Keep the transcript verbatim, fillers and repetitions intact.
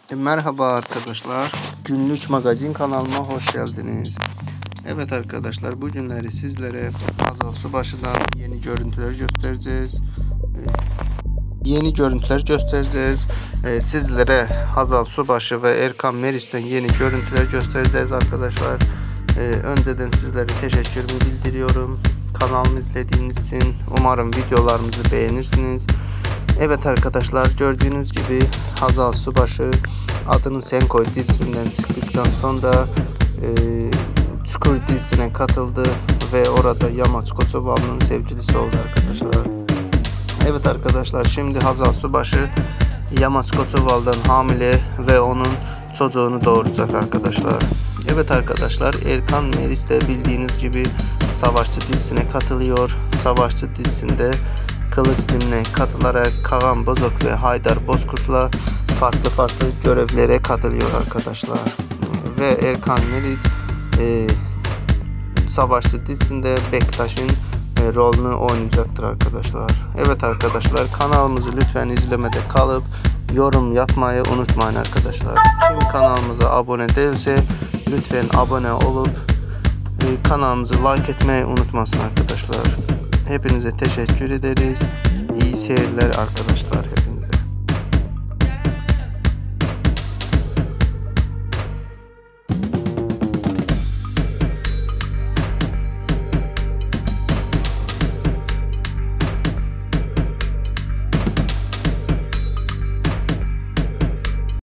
E, Merhaba arkadaşlar. Günlük magazin kanalıma hoş geldiniz. Evet arkadaşlar, bu günleri sizlere Hazal Subaşı'dan yeni görüntüler göstereceğiz. E, yeni görüntüler göstereceğiz. E, sizlere Hazal Subaşı ve Erkan Meris'ten yeni görüntüler göstereceğiz arkadaşlar. E, önceden sizlere teşekkürümü bildiriyorum. Kanalımı izlediğiniz için umarım videolarımızı beğenirsiniz. Evet arkadaşlar, gördüğünüz gibi Hazal Subaşı Adını Sen Koy dizisinden çıktıktan sonra e, Çukur dizisine katıldı ve orada Yamaç Koçovalı'nın sevgilisi oldu arkadaşlar. Evet arkadaşlar, şimdi Hazal Subaşı Yamaç Koçovalı'dan hamile ve onun çocuğunu doğuracak arkadaşlar. Evet arkadaşlar, Erkan Meris de bildiğiniz gibi Savaşçı dizisine katılıyor. Savaşçı dizisinde Kılıç Din'e katılarak Karan Bozok ve Haydar Bozkurt'la farklı farklı görevlere katılıyor arkadaşlar. Ve Erkan Meris e, Savaşçı dizisinde Bektaş'ın e, rolünü oynayacaktır arkadaşlar. Evet arkadaşlar, kanalımızı lütfen izlemede kalıp yorum yapmayı unutmayın arkadaşlar. Kim kanalımıza abone değilse lütfen abone olup e, kanalımızı like etmeyi unutmasın arkadaşlar. Hepinize teşekkür ederiz. İyi seyirler arkadaşlar.